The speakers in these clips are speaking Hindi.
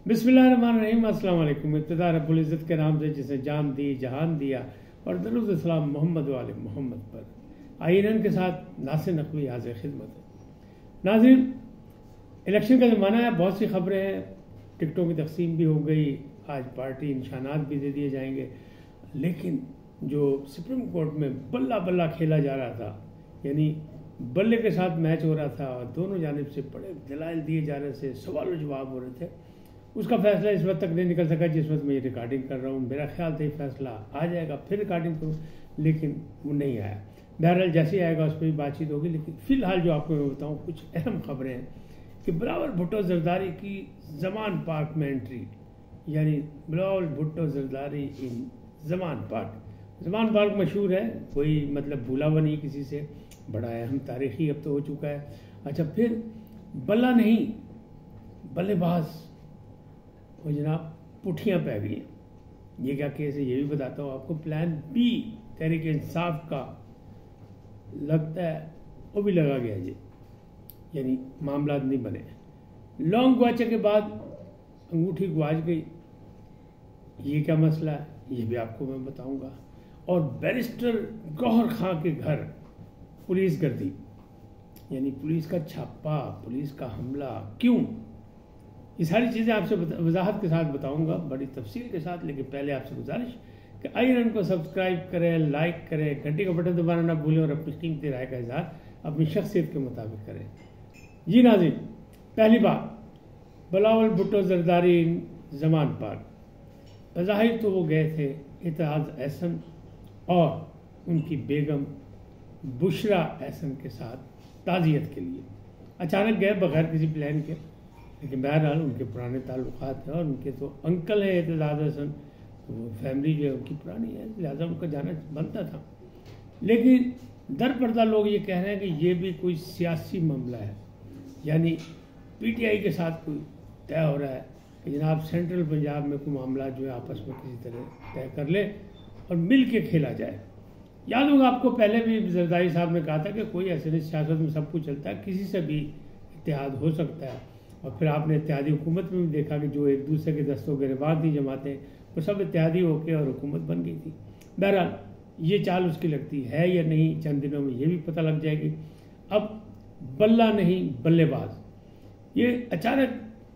बिस्मिल्लाहिर्रहमानिर्रहीम। अस्सलाम वालेकुम। इब्तिदा रब्बुल इज़्ज़त के नाम से जिसे जान दी जहान दिया और दरूद सलाम मोहम्मद वाले मोहम्मद पर। आइनन के साथ नासिर नकवी हाज़िर खिदमत है। नाज़रीन, इलेक्शन का ज़माना है, बहुत सी खबरें हैं। टिकटों की तकसीम भी हो गई, आज पार्टी निशानात भी दे दिए जाएंगे। लेकिन जो सुप्रीम कोर्ट में बल्ला बल्ला खेला जा रहा था, यानी बल्ले के साथ मैच हो रहा था और दोनों जानिब से बड़े दलाइल दिए जा रहे थे, सवाल जवाब हो रहे थे, उसका फैसला इस वक्त तक नहीं निकल सका जिस वक्त मैं ये रिकॉर्डिंग कर रहा हूँ। मेरा ख्याल था ये फैसला आ जाएगा, फिर रिकॉर्डिंग करूँ, लेकिन वो नहीं आया। बहरहाल जैसे ही आएगा उस पर भी बातचीत होगी। लेकिन फ़िलहाल जो आपको मैं बताऊँ, कुछ अहम खबरें हैं कि बिलावल भुट्टो जरदारी की ज़मान पार्क में एंट्री, यानी Bilawal Bhutto Zardari in Zaman park. Zaman park मशहूर है, कोई मतलब भूला हुआ नहीं किसी से, बड़ा अहम तारीखी अब तो हो चुका है। अच्छा, फिर बल्ला नहीं बल्लेबाज वो जनाब पुठियाँ पै गई हैं। ये क्या केस है ये भी बताता हूँ आपको। प्लान बी तहरीक इंसाफ का लगता है वो भी लगा गया जी, यानी मामला नहीं बने। लौंग गुआचे के बाद अंगूठी गुआच गई, ये क्या मसला है ये भी आपको मैं बताऊंगा। और बैरिस्टर गौहर खां के घर पुलिस गर्दी, यानी पुलिस का छापा, पुलिस का हमला, क्यों, ये सारी चीज़ें आपसे वजाहत के साथ बताऊंगा, बड़ी तफसील के साथ। लेकिन पहले आपसे गुजारिश कि आइरन को सब्सक्राइब करें, लाइक करें, घंटी का बटन दबाना ना भूलें और अपनी कीमती राय का इज़हार अपनी शख्सियत के मुताबिक करें। जी नाज़रीन, पहली बात, बिलावल भुट्टो जरदारी ज़मान पार्क। बज़ाहिर तो वो गए थे इत्तेहाद एहसन और उनकी बेगम बुशरा एहसन के साथ ताज़ियत के लिए। अचानक गए बगैर किसी प्लान के, लेकिन बहरहाल उनके पुराने ताल्लुकात हैं और उनके तो अंकल हैं इत्तेहाद एहसन, तो वो फैमिली जो है उनकी पुरानी है, लिहाजा उनका जाना बनता था। लेकिन दर पर्दा लोग ये कह रहे हैं कि ये भी कोई सियासी मामला है, यानी पीटीआई के साथ कोई तय हो रहा है कि जनाब सेंट्रल पंजाब में कोई मामला जो है आपस में किसी तरह तय कर ले और मिल के खेला जाए। याद होगा आपको, पहले भी जरदारी साहब ने कहा था कि कोई ऐसे नहीं, सियासत में सब कुछ चलता है, किसी से भी इत्तेहाद हो सकता है। और फिर आपने इत्तेहादी हुकूमत में भी देखा कि जो एक दूसरे के दस्तों गिरबान थी जमातें, वो सब इत्तेहादी होकर और हुकूमत बन गई थी। बहरहाल ये चाल उसकी लगती है या नहीं, चंद दिनों में ये भी पता लग जाएगी। अब बल्ला नहीं बल्लेबाज, ये अचानक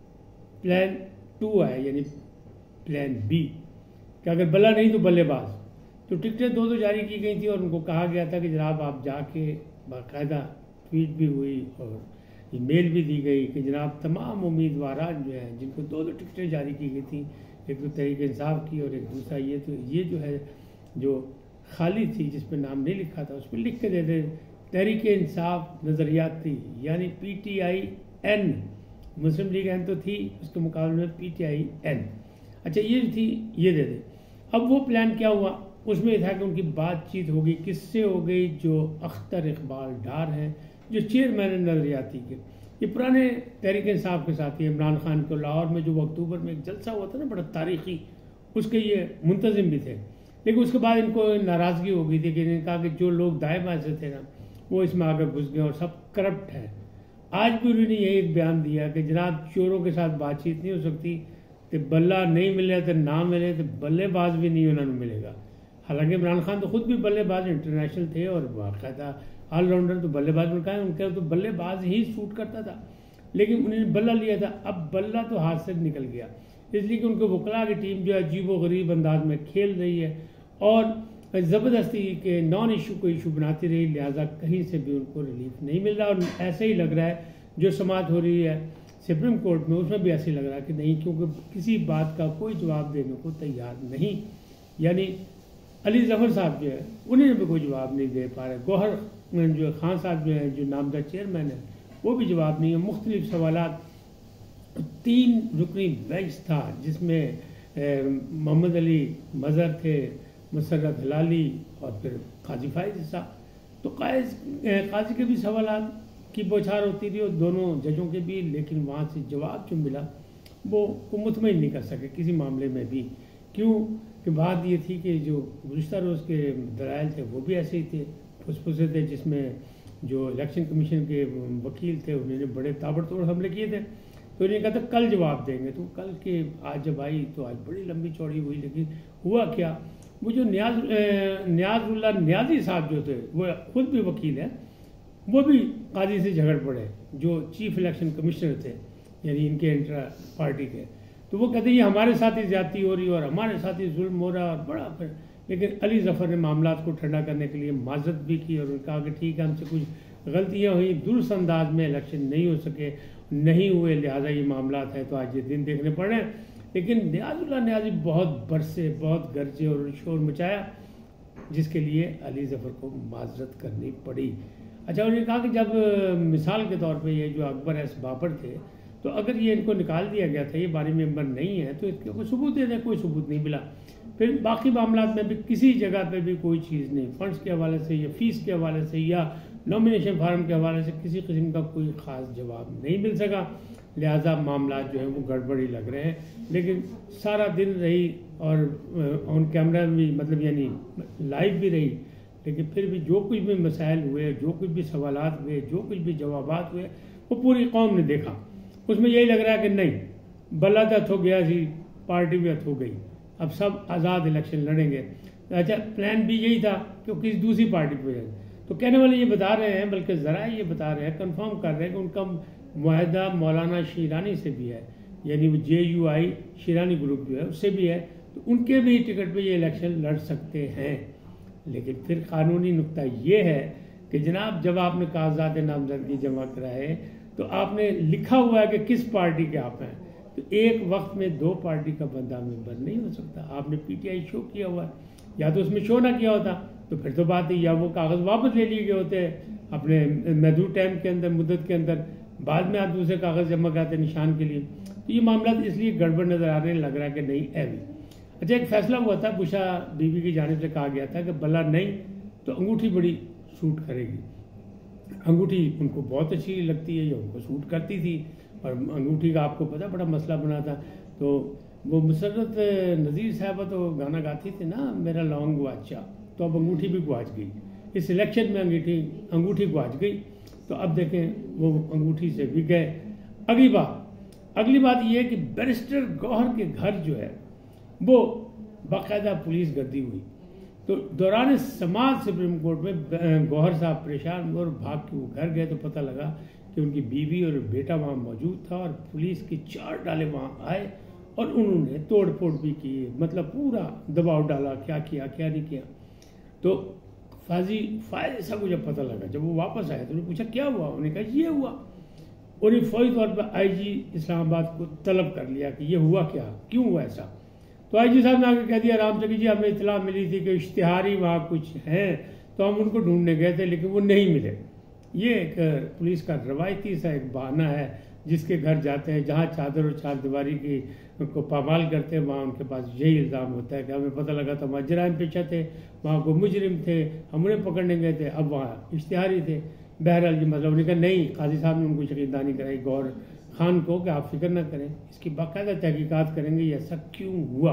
प्लान 2 आया, यानी प्लान बी कि अगर बल्ला नहीं तो बल्लेबाज। तो टिकटें दो जारी की गई थी और उनको कहा गया था कि जनाब आप जाके, बाकायदा ट्वीट भी हुई और ईमेल भी दी गई कि जनाब तमाम उम्मीदवार जो हैं जिनको दो टिकटें जारी की गई थी, एक तो तहरीक इंसाफ की और एक दूसरा ये, तो ये जो है जो खाली थी जिस पर नाम नहीं लिखा था उस पर लिख के दे दे तहरीक इंसाफ नज़रियाती, यानी PTIN। मुस्लिम लीग एन तो थी, उसके मुकाबले में PTIN। अच्छा ये थी, ये दे दे। अब वो प्लान क्या हुआ, उसमें यह था कि उनकी बातचीत होगी, किससे हो गई, जो अख्तर इकबाल डार हैं जो चेयरमैन नज़रियाती के, ये पुराने तहरीक इंसाफ के साथी इमरान खान को लाहौर में जो अक्टूबर में एक जलसा हुआ था ना बड़ा तारीखी, उसके ये मुंतजिम भी थे। लेकिन उसके बाद इनको नाराज़गी हो गई थी कि इन्होंने कहा कि जो लोग दाएं बाएं से थे ना वो इसमें आगे घुस गए और सब करप्ट है। आज भी उन्होंने यही एक बयान दिया कि जनाब चोरों के साथ बातचीत नहीं हो सकती, तो बल्ला नहीं मिले तो ना मिले तो बल्लेबाज भी नहीं उन्होंने मिलेगा। हालांकि इमरान खान तो खुद भी बल्लेबाज इंटरनेशनल थे और बाकायदा ऑलराउंडर, तो बल्लेबाज उनका है, उनका तो बल्लेबाज ही सूट करता था, लेकिन उन्होंने बल्ला लिया था। अब बल्ला तो हाथ से निकल गया, इसलिए कि उनके वकला की टीम जो है अजीबो गरीब अंदाज में खेल रही है और ज़बरदस्ती के नॉन इशू को इशू बनाती रही, लिहाजा कहीं से भी उनको रिलीफ नहीं मिल रहा। और ऐसे ही लग रहा है जो समाअत हो रही है सुप्रीम कोर्ट में, उसमें भी ऐसे ही लग रहा है कि नहीं, क्योंकि किसी बात का कोई जवाब देने को तैयार नहीं, यानी अली जफर साहब जो है उन्हें भी कोई जवाब नहीं दे पा रहे। गौहर जो खान साहब जो है, जो नामजद चेयरमैन है, वो भी जवाब नहीं है। मुख्तलिफ सवालात, 3 रुकनी बेंच था जिसमें मोहम्मद अली मज़हर थे, मुसर्रत हिलाली और फिर काजी फाइज साहब। तो काजी के भी सवालात की बौछार होती थी और दोनों जजों के भी, लेकिन वहाँ से जवाब जो मिला वो मुतमईन नहीं कर सके किसी मामले में भी। क्यों कि बात ये थी कि जो गुज़श्ता रोज़ के दलाइल थे वो भी ऐसे ही थे, फुसफुसे थे, जिसमें जो इलेक्शन कमीशन के वकील थे उन्होंने बड़े ताबड़तोड़ हमले किए थे तो उन्होंने कहा था कल जवाब देंगे। तो कल के आज जब आई तो आज बड़ी लंबी चौड़ी हुई, लेकिन हुआ क्या, वो जो न्याजुल्ला न्याजी साहब जो थे, वो खुद भी वकील है, वो भी काजी से झगड़ पड़े, जो चीफ इलेक्शन कमिश्नर थे, यानी इनके इंट्रा पार्टी के। तो वो कहते ये हमारे साथ ही ज्यादती हो रही है और हमारे साथ ही जुल्म हो रहा है और बड़ा फिर। लेकिन अली जफ़र ने मामला को ठंडा करने के लिए माजरत भी की और उन्होंने कहा कि ठीक है, हमसे कुछ गलतियाँ हुई, दुरुस्त अंदाज में इलेक्शन नहीं हो सके, नहीं हुए, लिहाजा ये मामला है तो आज ये दिन देखने पड़ रहे हैं। लेकिन न्याजुल्ला न्याजी बहुत बरसे, बहुत गरजे और शोर मचाया, जिसके लिए अली जफ़र को माजरत करनी पड़ी। अच्छा, उन्होंने कहा कि जब मिसाल के तौर पे ये जो अकबर एस बाबर थे, तो अगर ये इनको निकाल दिया गया था, ये बारी मेंबर नहीं है, तो इसके कोई सबूत दे दें, कोई सबूत नहीं मिला। फिर बाकी मामला में भी किसी जगह पे भी कोई चीज़ नहीं, फंड्स के हवाले से या फीस के हवाले से या नॉमिनेशन फार्म के हवाले से किसी किस्म का कोई ख़ास जवाब नहीं मिल सका। लिहाजा मामला जो है वो गड़बड़ी लग रहे हैं। लेकिन सारा दिन रही और ऑन कैमरा भी, मतलब यानी लाइव भी रही, लेकिन फिर भी जो कुछ भी मसाइल हुए, जो कुछ भी सवालात हुए, जो कुछ भी जवाबात हुए, वो पूरी कौम ने देखा। उसमें यही लग रहा है कि नहीं, बल्ला तो हथ हो गया सी, पार्टी भी हथ हो गई, अब सब आज़ाद इलेक्शन लड़ेंगे। अच्छा, प्लान भी यही था कि वो किसी दूसरी पार्टी पे जाए। तो कहने वाले ये बता रहे हैं, बल्कि ज़रा ये बता रहे हैं, कंफर्म कर रहे हैं कि उनका मुआहदा मौलाना शीरानी से भी है, यानी वो JUI शीरानी ग्रुप जो है उससे भी है, तो उनके भी टिकट पे ये इलेक्शन लड़ सकते हैं। लेकिन फिर कानूनी नुक्ता ये है कि जनाब, जब आपने कागजात नामजदगी जमा कराए तो आपने लिखा हुआ है कि किस पार्टी के आप हैं, तो एक वक्त में दो पार्टी का बंदा मेंबर नहीं हो सकता। आपने PTI शो किया हुआ है, या तो उसमें शो ना किया होता तो फिर तो बात है, या वो कागज़ वापस ले लिए गए होते अपने महदूद टाइम के अंदर, मुद्दत के अंदर, बाद में आप दूसरे कागज़ जमा कराते निशान के लिए। तो ये मामला इसलिए गड़बड़ नज़र आ रहे हैं, लग रहा है कि नहीं है भी। अच्छा, एक फैसला हुआ था, बुशा बीबी की जानिब से कहा गया था कि बल्ला नहीं तो अंगूठी बड़ी सूट करेगी। अंगूठी उनको बहुत अच्छी लगती है, या उनको सूट करती थी, और अंगूठी का आपको पता बड़ा मसला बना था। तो वो मुसर्रत नज़ीर साहबा तो गाना गाती थी ना, मेरा लौंग गुआचा, तो अब अंगूठी भी गुआच गई इस इलेक्शन में, अंगूठी गुआच गई। तो अब देखें वो अंगूठी से भी गए। अगली बात यह है कि बैरिस्टर गौहर के घर जो है वो बाकायदा पुलिस गर्दी हुई। तो दौरान समाज सुप्रीम कोर्ट में गौहर साहब परेशान हुए और भाग के वो घर गए, तो पता लगा कि उनकी बीवी और बेटा वहाँ मौजूद था, और पुलिस के 4 डाले वहाँ आए और उन्होंने तोड़ फोड़ भी की, मतलब पूरा दबाव डाला, क्या किया क्या नहीं किया। तो फायदे साहब को जब पता लगा, जब वो वापस आए तो उन्होंने पूछा क्या हुआ, उन्होंने कहा ये हुआ। उन्हें फौरी तौर पर IG इस्लामाबाद को तलब कर लिया कि ये हुआ क्या, क्यों हुआ ऐसा। तो IG साहब ने आगे कह दिया, राम चौकी जी हमें इतला मिली थी कि इश्तिहारी वहाँ कुछ हैं, तो हम उनको ढूंढने गए थे लेकिन वो नहीं मिले। ये एक पुलिस का रवायती सा एक बहाना है, जिसके घर जाते हैं, जहाँ चादर और चार दीवारी की को पामाल करते हैं, वहाँ उनके पास यही इल्ज़ाम होता है कि हमें पता लगा था वहाँ जराइम पेशा थे, वहाँ को मुजरिम थे, हम उन्हें पकड़ने गए थे, अब वहाँ इश्तिहारी थे। बहरहाल ये मतलब उन्होंने कहा नहीं, काजी साहब ने उनको शकीदानी कराई गौर खान को कि आप फिक्र न करें, इसकी बाकायदा तहकीकात करेंगे ये ऐसा क्यों हुआ।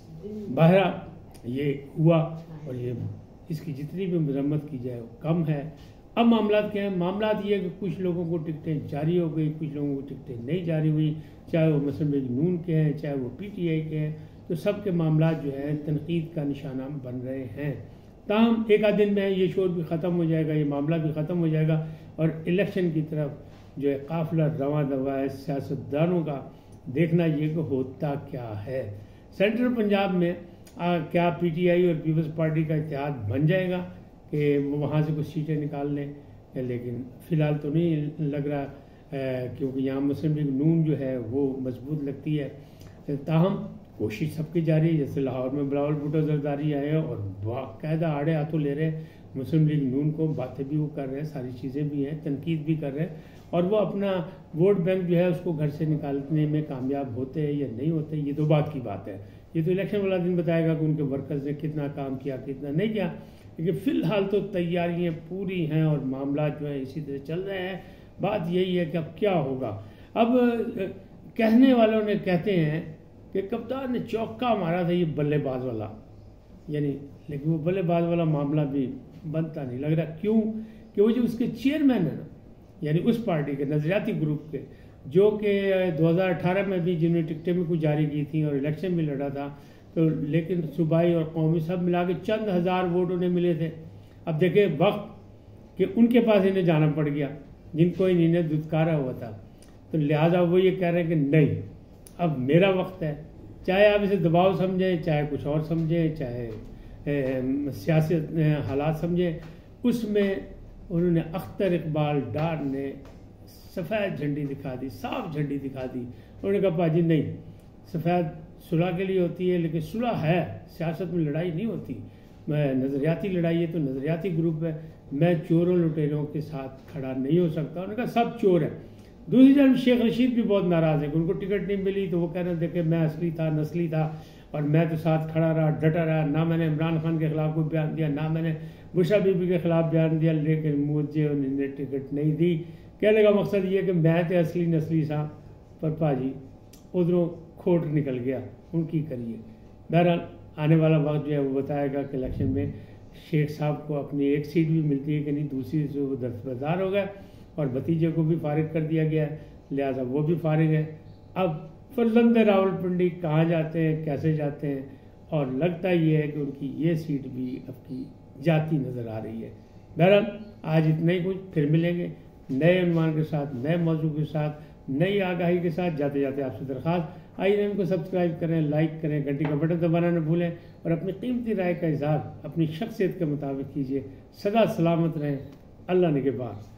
बहरहाल ये हुआ, और ये इसकी जितनी भी मजम्मत की जाए वो कम है। अब मामला क्या है, मामला ये है कि कुछ लोगों को टिकटें जारी हो गई, कुछ लोगों को टिकटें नहीं जारी हुई, चाहे वो मुस्लिम लीग नून के हैं, चाहे वो PTI के हैं, तो सब के मामला जो है तनकीद का निशाना बन रहे हैं। ताहम एक आध दिन में ये शोर भी ख़त्म हो जाएगा, ये मामला भी ख़त्म हो जाएगा, और इलेक्शन की तरफ जो है काफिला रवां दवा है सियासतदानों का। देखना ये कि होता क्या है। सेंट्रल पंजाब में क्या PTI और पीपल्स पार्टी का इत्तेहाद बन जाएगा कि वहाँ से कुछ सीटें निकाल लें, लेकिन फ़िलहाल तो नहीं लग रहा, क्योंकि यहाँ मुस्लिम लीग नून जो है वो मजबूत लगती है। ताहम कोशिश सबकी जारी है, जैसे लाहौर में बिलावल भुट्टो जरदारी आए और बाकायदा आड़े हाथों ले रहे हैं मुस्लिम लीग नून को, बातें भी वो कर रहे हैं, सारी चीज़ें भी हैं, तनकीद भी कर रहे हैं, और वो अपना वोट बैंक जो है उसको घर से निकालने में कामयाब होते हैं या नहीं होते, ये तो बात की बात है। ये तो इलेक्शन वाला दिन बताएगा कि उनके वर्कर्स ने कितना काम किया कितना नहीं किया, लेकिन फ़िलहाल तो तैयारियां पूरी हैं और मामला जो है इसी तरह चल रहे हैं। बात यही है कि अब क्या होगा। अब कहने वालों ने कहते हैं कि कप्तान ने चौका मारा था ये बल्लेबाज वाला, यानी लेकिन वो बल्लेबाज वाला मामला भी बनता नहीं लग रहा। क्यों कि वो जो उसके चेयरमैन है ना, यानी उस पार्टी के नजरियाती ग्रुप के, जो कि 2018 में भी जिन्होंने टिकटें भी कुछ जारी की थी और इलेक्शन भी लड़ा था, तो लेकिन सूबाई और कौमी सब मिला के चंद हज़ार वोट उन्हें मिले थे। अब देखे वक्त कि उनके पास इन्हें जाना पड़ गया जिनको इन्हें दुत्कारा हुआ था, तो लिहाजा वो ये कह रहे हैं कि नहीं, अब मेरा वक्त है। चाहे आप इसे दबाव समझें, चाहे कुछ और समझें, चाहे सियासी हालात समझें, उसमें उन्होंने अख्तर इकबाल डार ने सफ़ेद झंडी दिखा दी, साफ झंडी दिखा दी। उन्होंने कहा पाजी नहीं, सफ़ेद सुलह के लिए होती है, लेकिन सुलह है, सियासत में लड़ाई नहीं होती, नज़रियाती लड़ाई है तो नज़रियाती ग्रुप है, मैं चोरों लुटेरों के साथ खड़ा नहीं हो सकता। उन्होंने कहा सब चोर हैं। दूसरी तरफ शेख रशीद भी बहुत नाराज़ है कि उनको टिकट नहीं मिली, तो वो कह रहे थे कि मैं असली था, नस्ली था, और मैं तो साथ खड़ा रहा, डटा रहा, ना मैंने इमरान खान के खिलाफ कोई बयान दिया, ना मैंने बुशा बीबी के खिलाफ बयान दिया, लेकिन मुझे उन्होंने टिकट नहीं दी। कहने का मकसद ये कि मैं तो असली नस्ली था, पर पाजी उधरों खोट निकल गया, उनकी करिए। बहरहाल आने वाला वक्त जो है वो बताएगा कि इलेक्शन में शेख साहब को अपनी एक सीट भी मिलती है कि नहीं, दूसरी से वो दस्तबरदार हो गए और भतीजे को भी फारिग कर दिया गया है, लिहाजा वो भी फारिग है। अब फर्जंद रावलपिंडी कहाँ जाते हैं, कैसे जाते हैं, और लगता ये है कि उनकी ये सीट भी आपकी जाती नज़र आ रही है। बहरहाल आज इतना ही कुछ, फिर मिलेंगे नए अनुमान के साथ, नए मौजू के साथ, नई आगाही के साथ। जाते जाते आपसे दरख्वास्त, आइए इनको सब्सक्राइब करें, लाइक करें, घंटी का बटन दबाना न भूलें, और अपनी कीमती राय का इजहार अपनी शख्सियत के मुताबिक कीजिए। सदा सलामत रहें, अल्लाह निगहबान।